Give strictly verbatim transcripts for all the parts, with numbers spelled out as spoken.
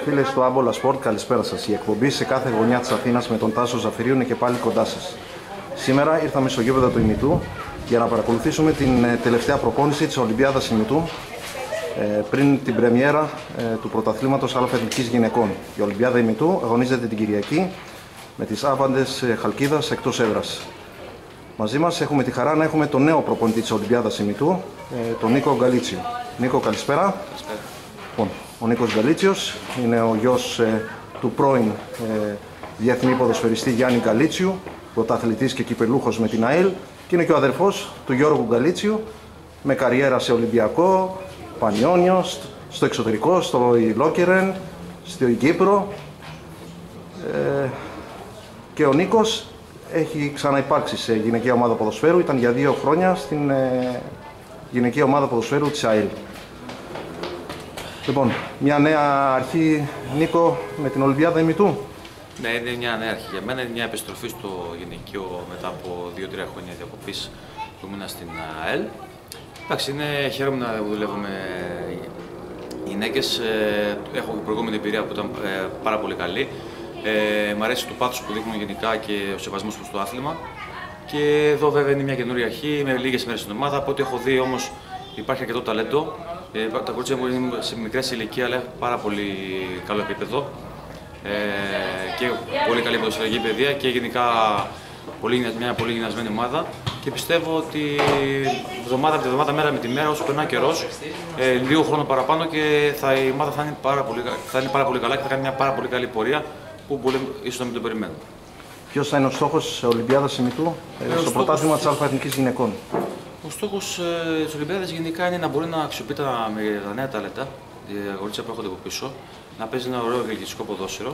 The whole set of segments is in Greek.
φίλες του Άμπολα Σπορτ, καλησπέρα σας. Η εκπομπή σε κάθε γωνιά της Αθήνας με τον Τάσο Ζαφυρίου είναι και πάλι κοντά σας. Σήμερα ήρθαμε στο γήπεδο του Ημιτού για να παρακολουθήσουμε την τελευταία προπόνηση της Ολυμπιάδας Ημιτού πριν την πρεμιέρα του πρωταθλήματος αλφα-εθνικής γυναικών. Η Ολυμπιάδα Ημιτού αγωνίζεται την Κυριακή με τις Άβαντες Χαλκίδας εκτός έδρας. Μαζί μας έχουμε τη χαρά να έχουμε τον νέο προπονητή της Ολυμπιάδας Ημιτού, τον Νίκο Γκαλίτσιο. Νίκο, καλησπέρα. Καλησπέρα. Λοιπόν, ο Νίκος Γκαλίτσιος είναι ο γιος ε, του πρώην ε, διεθνή ποδοσφαιριστή Γιάννη Γκαλίτσιου, πρωταθλητής και κυπελούχος με την ΑΕΛ, και είναι και ο αδερφός του Γιώργου Γκαλίτσιου, με καριέρα σε Ολυμπιακό, Πανιόνιο, στο εξωτερικό, στο Λόκερεν, στην Κύπρο. Ε, και ο Νίκος έχει ξαναυπάρξει σε γυναικεία ομάδα ποδοσφαίρου, ήταν για δύο χρόνια στην ε, γυναικεία ομάδα ποδοσφαίρου της ΑΕΛ. Λοιπόν, μια νέα αρχή, Νίκο, με την Ολυμπιάδα Ημιτού. Ναι, είναι μια νέα αρχή για μένα, είναι μια επιστροφή στο γυναικείο μετά από δύο τρία χρόνια διακοπής που ήμουν στην ΑΕΛ. Εντάξει, είναι, χαίρομαι να δουλεύω με γυναίκες, έχω προηγούμενη εμπειρία που ήταν πάρα πολύ καλή. Ε, μ' αρέσει το πάθος που δείχνουν γενικά και ο σεβασμός προς το άθλημα. Και εδώ βέβαια είναι μια καινούργια αρχή, με λίγες μέρες στην ομάδα, από ό,τι έχω δει όμως υπάρχει αρκετό ταλέντο. Ε, τα κορίτσια μου είναι σε μικρή ηλικία, αλλά έχουν πάρα πολύ καλό επίπεδο ε, και πολύ καλή ποδοσφαιρική παιδεία και γενικά πολύ, μια πολύ γυμνασμένη ομάδα. Και πιστεύω ότι εβδομάδα με τη εβδομάδα, μέρα με τη μέρα, όσο περνάει καιρός, ε, λίγο χρόνο παραπάνω και θα, η ομάδα θα είναι, πάρα πολύ, θα είναι πάρα πολύ καλά και θα κάνει μια πάρα πολύ καλή πορεία που μπορεί ίσως να μην το περιμένουν. Ποιος θα είναι ο στόχος της Ολυμπιάδας Ημιτού ε, στο πρωτάθλημα της αλφα-εθνικής γυναικών? Ο στόχος ε, της Ολυμπιάδας γενικά είναι να μπορεί να αξιοποιεί τα, τα νέα ταλέντα, τα κορίτσια που έρχονται από πίσω, να παίζει ένα ωραίο διοικητικό ποδόσφαιρο.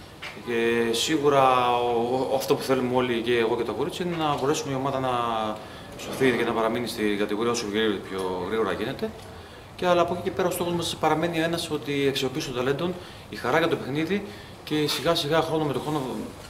Και σίγουρα ο, αυτό που θέλουμε όλοι, και εγώ και τα κορίτσια, είναι να μπορέσουμε η ομάδα να σωθεί και να παραμείνει στην κατηγορία όσο πιο γρήγορα γίνεται. Και αλλά από εκεί και πέρα ο στόχος μας παραμένει ένας, ότι η αξιοποίηση των ταλέντων, η χαρά για το παιχνίδι και σιγά σιγά χρόνο με το χρόνο,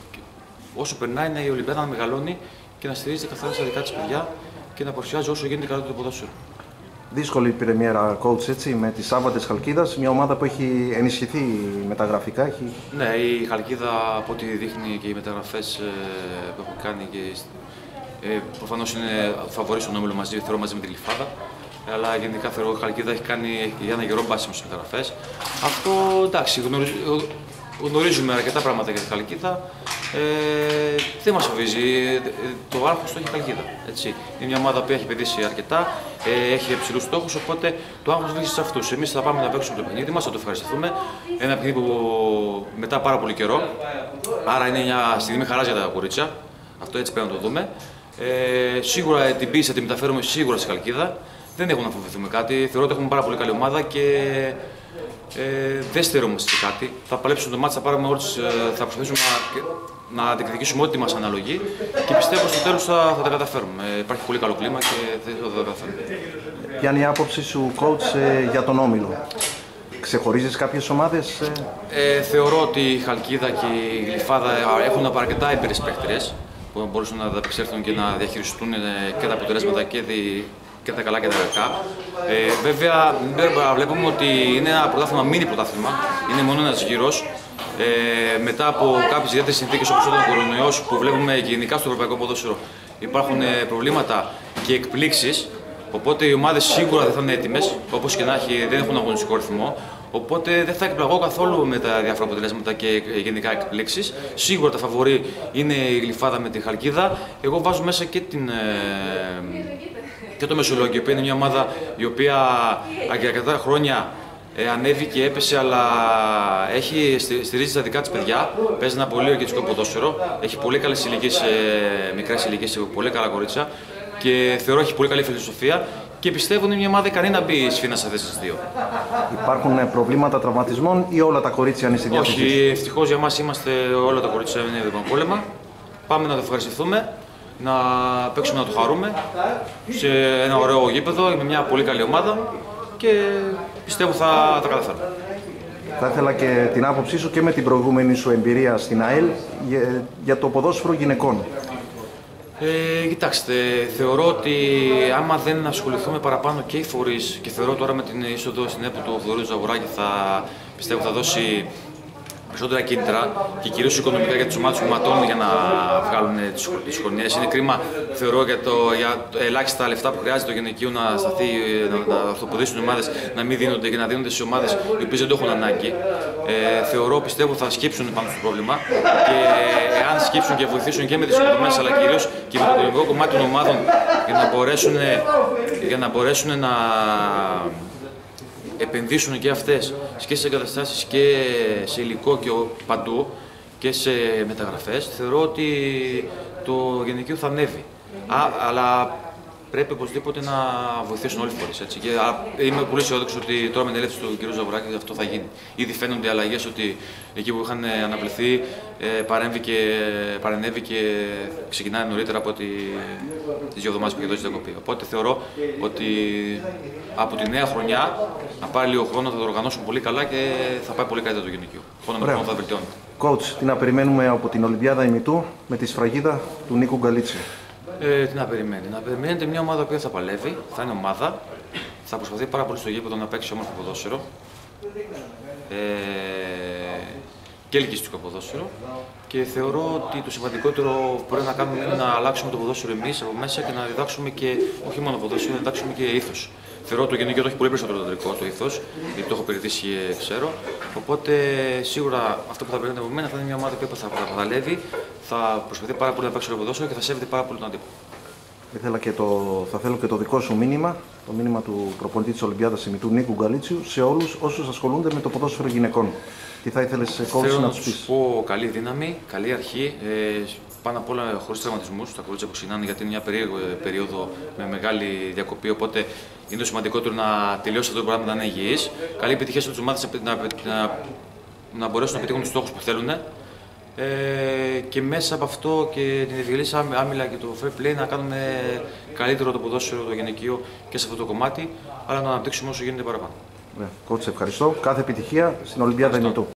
όσο περνάει, η Ολυμπιάδα να μεγαλώνει και να στηρίζεται καθαρά στα δικά της παιδιά και να παρουσιάζει όσο γίνεται καλύτερο το ποδόσφαιρο. Δύσκολη η πρεμιέρα, coach, έτσι, με τις Άβαντες Χαλκίδας, μια ομάδα που έχει ενισχυθεί μεταγραφικά. Έχει... Ναι, η Χαλκίδα, από ό,τι δείχνει και οι μεταγραφές ε, που έχουν κάνει, και ε, προφανώς είναι φαβορί στον όμιλο μαζί, θεωρώ, μαζί με τη Γλυφάδα. Αλλά γενικά θεωρώ ότι η Χαλκίδα έχει κάνει για ένα καιρό μπάσιμο στις μεταγραφές. Αυτό, εντάξει, γνωρίζ, γνωρίζουμε αρκετά πράγματα για τη Χαλκίδα. Ε, δεν μας φοβίζει, το άγχος το έχει η Χαλκίδα. Έτσι. Είναι μια ομάδα που έχει παιδίσει αρκετά, ε, έχει υψηλούς στόχους, οπότε το άγχος βρίσκεται σε αυτούς. Εμείς θα πάμε να παίξουμε το παιχνίδι μας, θα το ευχαριστηθούμε. Ένα παιχνίδι που μετά πάρα πολύ καιρό, άρα είναι μια στιγμή χαράς για τα κορίτσια. Αυτό έτσι πρέπει να το δούμε. Ε, σίγουρα την πίστη θα τη μεταφέρουμε σίγουρα στη Χαλκίδα. Δεν έχουμε να φοβηθούμε κάτι. Θεωρώ ότι έχουμε πάρα πολύ καλή ομάδα και ε, δεν στερεόμαστε κάτι. Θα παλέψουμε το μάτι, θα, πάρουμε όλες, θα προσπαθήσουμε να, να διεκδικήσουμε ό,τι μας αναλογεί και πιστεύω στο τέλος θα, θα τα καταφέρουμε. Ε, υπάρχει πολύ καλό κλίμα και θα το καταφέρουμε. Ποια είναι η άποψη σου, coach, ε, για τον όμιλο? Ξεχωρίζεις κάποιες ομάδες? Ε... Ε, θεωρώ ότι η Χαλκίδα και η Γλυφάδα έχουν αρκετά έμπειρες παίκτριες που μπορούσαν να ανταπεξέλθουν και να διαχειριστούν και τα αποτελέσματα και, δι... και τα καλά και τα κακά. Ε, βέβαια, βλέπουμε ότι είναι ένα πρωτάθλημα, μίνι πρωτάθλημα, είναι μόνο ένας γύρος. Ε, μετά από κάποιες ιδιαίτερες συνθήκες όπως ήταν ο κορονοϊός, που βλέπουμε γενικά στο ευρωπαϊκό ποδόσφαιρο υπάρχουν προβλήματα και εκπλήξεις. Οπότε οι ομάδες σίγουρα δεν θα είναι έτοιμες, όπως και να έχει, δεν έχουν αγωνιστικό ρυθμό. Οπότε δεν θα εκπλαγώ καθόλου με τα διάφορα αποτελέσματα και γενικά εκπλήξεις. Σίγουρα τα φαβορί είναι η Γλυφάδα με τη Χαλκίδα. Εγώ βάζω μέσα και, την, και το Μεσολόγγιο, που είναι μια ομάδα η οποία για αρκετά χρόνια ε, ανέβηκε και έπεσε, αλλά έχει στηρίζει τα δικά της παιδιά. Παίζει ένα πολύ οργιστικό ποδόσφαιρο. Έχει πολύ καλές ηλικίες, ε, μικρές ηλικίες, πολύ καλά κορίτσια. Και θεωρώ έχει πολύ καλή φιλοσοφία και πιστεύω είναι μια ομάδα ικανή να μπει σφήνα σε αυτές τις δύο. Υπάρχουν προβλήματα τραυματισμών ή όλα τα κορίτσια είναι στη διάθεση? Όχι, ευτυχώς για μας είμαστε όλα τα κορίτσια είναι εδώ πόλεμα. Πάμε να το ευχαριστηθούμε, να παίξουμε, να το χαρούμε σε ένα ωραίο γήπεδο με μια πολύ καλή ομάδα και πιστεύω θα τα καταφέρουμε. Θα ήθελα και την άποψή σου και με την προηγούμενη σου εμπειρία στην ΑΕΛ για, για το ποδόσφαιρο γυναικών. Ε, κοιτάξτε, θεωρώ ότι άμα δεν ασχοληθούμε παραπάνω και οι φορείς, και θεωρώ τώρα με την είσοδο στην ΕΠΟ του Θοδωρή Ζαγουράκη θα πιστεύω θα δώσει περισσότερα κίνητρα και κυρίως οικονομικά για τις ομάδες που ματώνουν για να βγάλουν τις χρονιές. Είναι κρίμα, θεωρώ, για, το, για το ελάχιστα λεφτά που χρειάζεται το γυναικείο να σταθεί, να, να αυτοποδήσουν οι ομάδες, να μην δίνονται και να δίνονται σε ομάδες οι οποίες δεν το έχουν ανάγκη. Ε, θεωρώ, πιστεύω, θα σκύψουν πάνω στο πρόβλημα και αν σκύψουν και βοηθήσουν και με τις οικονομίες αλλά κυρίως και με το οικονομικό κομμάτι των ομάδων για να μπορέσουν, για να, μπορέσουν να επενδύσουν και αυτές και σε εγκαταστάσεις και σε υλικό και παντού και σε μεταγραφές, θεωρώ ότι το γυναικείο θα ανέβει. Α, αλλά πρέπει οπωσδήποτε να βοηθήσουν όλοι οι φορείς. Έτσι. Και είμαι πολύ αισιόδοξος ότι τώρα με την έλευση του κ. Ζαγοράκη αυτό θα γίνει. Ήδη φαίνονται αλλαγές ότι εκεί που είχαν αναβληθεί παρέμβει και, παρενέβη και ξεκινάει νωρίτερα από τις δύο εβδομάδες που είχε δώσει διακοπή. Οπότε θεωρώ ότι από τη νέα χρονιά, να πάρει λίγο χρόνο, θα το οργανώσουν πολύ καλά και θα πάει πολύ καλύτερα το γυναικείο. Χρόνο με χρόνο θα βελτιώνει. Coach, τι να περιμένουμε από την Ολυμπιάδα ημιτού με τη σφραγίδα του Νίκου Γκαλίτσιου? Ε, τι να περιμένει. Να περιμένετε μια ομάδα που θα παλεύει, θα είναι ομάδα, θα προσπαθεί πάρα πολύ στο γήπεδο να παίξει όμορφο ποδόσφαιρο ε, και ελκυστικό ποδόσφαιρο. Και θεωρώ ότι το σημαντικότερο που πρέπει να κάνουμε είναι να αλλάξουμε το ποδόσφαιρο εμείς από μέσα και να διδάξουμε και όχι μόνο ποδόσφαιρο, να διδάξουμε και ήθος. Θεωρώ ότι το γυναικείο το έχει πολύ περισσότερο το αντρικό το ήθος, γιατί το έχω περιοδίσει και ξέρω. Οπότε σίγουρα αυτό που θα περιμένετε από μένα θα είναι μια ομάδα που θα παλεύει, θα προσπαθεί πάρα πολύ να παίξει το ποδόσφαιρο και θα σέβεται πάρα πολύ τον αντίπαλο. Ήθελα και το, θα θέλω και το δικό σου μήνυμα, το μήνυμα του προπονητή της Ολυμπιάδας ημιτού Νίκου Γκαλίτσιου σε όλους όσους ασχολούνται με το ποδόσφαιρο γυναικών. Τι θα ήθελες, Coach, να τους πεις? Θέλω να τους πω καλή δύναμη, καλή αρχή, ε, πάνω απ' όλα χωρίς τραυματισμούς, τα κορίτσια που ξεκινάνε, γιατί είναι μια περίεργο περίοδο με μεγάλη διακοπή, οπότε είναι το σημαντικότερο να τελειώσει αυτό το πράγμα, να είναι υγιής. Καλή επιτυχία σε όλες τις ομάδες να, να, να μπορέσουν να πετύχουν τους στόχους που θέλουν. Ε, και μέσα από αυτό και την ευκαιρία άμυλα και το fair play να κάνουμε καλύτερο το ποδόσφαιρο, το γυναικείο και σε αυτό το κομμάτι, αλλά να αναπτύξουμε όσο γίνεται παραπάνω. Coach, ευχαριστώ. Κάθε επιτυχία στην Ολυμπιάδα ημιτού.